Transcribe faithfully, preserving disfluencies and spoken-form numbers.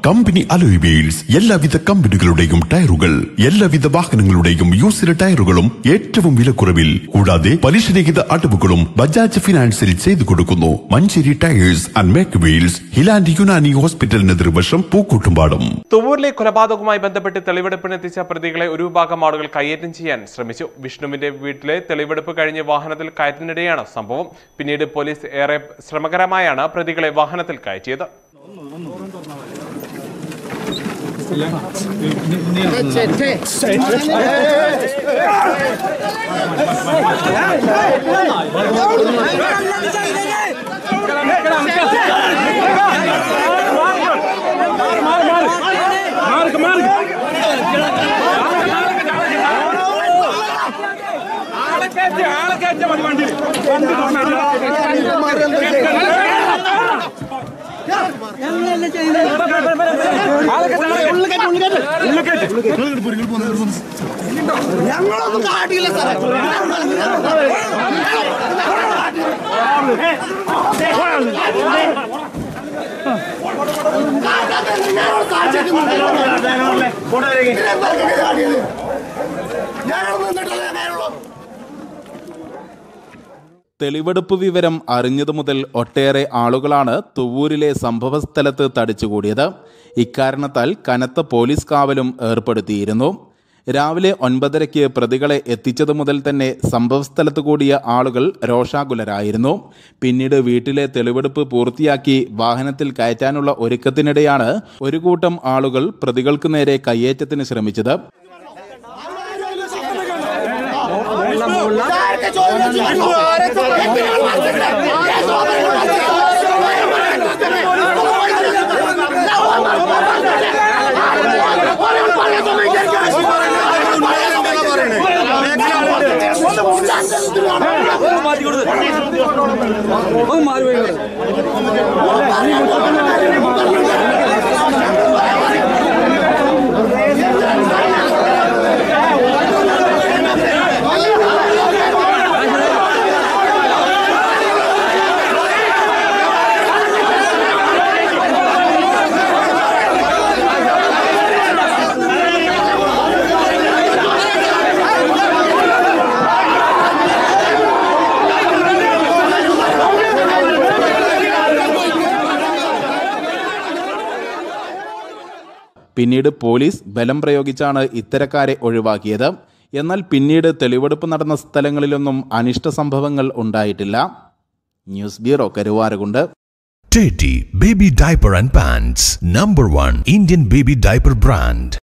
Company alloy wheels എല്ലാവിധ കമ്പനികളുടെയും ടയറുകൾ, എല്ലാവിധ വാഹനങ്ങളുടെയും യൂസ്ഡ് ടയറുകളും ഏറ്റവും വിലക്കുറവിൽ, കൂടാതെ പലിശരഹിത അടവുകളും ബജാജ് ഫിനാൻസിൽ ചെയ്തു കൊടുക്കുന്നു. Manjeri tyres and make wheels, highland Unani ഹോസ്പിറ്റലിന് എതിർവശം, പൂക്കോട്ടുംപാടം. തുവൂരിലെ കൊലപാതകവുമായി ബന്ധപ്പെട്ട് തെളിവെടുപ്പിനെത്തിച്ച പ്രതികളെ ഒരു വിഭാഗം ആളുകൾ കയ്യേറ്റം ചെയ്യാൻ ശ്രമിച്ചു. വിഷ്ണുവിന്റെ വീട്ടിലെ തെളിവെടുപ്പ് കഴിഞ്ഞ് വാഹനത്തിൽ കയറ്റുന്നതിനിടെയാണ് സംഭവം. പിന്നീട് പോലീസ് ഏറെ ശ്രമകരമായാണ് പ്രതികളെ വാഹനത്തിൽ കയറ്റിയത്. ഞങ്ങളൊന്നും കാട്ടില്ല സാറേ. തെളിവെടുപ്പ് വിവരം അറിഞ്ഞതു മുതൽ ഒട്ടേറെ ആളുകളാണ് തുവൂരിലെ സംഭവസ്ഥലത്ത് തടിച്ചുകൂടിയത്. ഇക്കാരണത്താൽ കനത്ത പോലീസ് കാവലും ഏർപ്പെടുത്തിയിരുന്നു. രാവിലെ ഒൻപതരയ്ക്ക് പ്രതികളെ എത്തിച്ചതു മുതൽ തന്നെ സംഭവസ്ഥലത്ത് കൂടിയ ആളുകൾ രോഷാകുലരായിരുന്നു. പിന്നീട് വീട്ടിലെ തെളിവെടുപ്പ് പൂർത്തിയാക്കി വാഹനത്തിൽ കയറ്റാനുള്ള ഒരുക്കത്തിനിടെയാണ് ഒരു കൂട്ടം ആളുകൾ പ്രതികൾക്ക് നേരെ കയ്യേറ്റത്തിന് ശ്രമിച്ചത്. പിന്നീട് പോലീസ് ബലം പ്രയോഗിച്ചാണ് ഇത്തരക്കാരെ ഒഴിവാക്കിയത്. എന്നാൽ പിന്നീട് തെളിവെടുപ്പ് നടന്ന സ്ഥലങ്ങളിലൊന്നും അനിഷ്ട സംഭവങ്ങൾ ഉണ്ടായിട്ടില്ല. News bureau, Karuvarakundu. Teddy Baby Diaper and Pants, number one Indian baby diaper brand.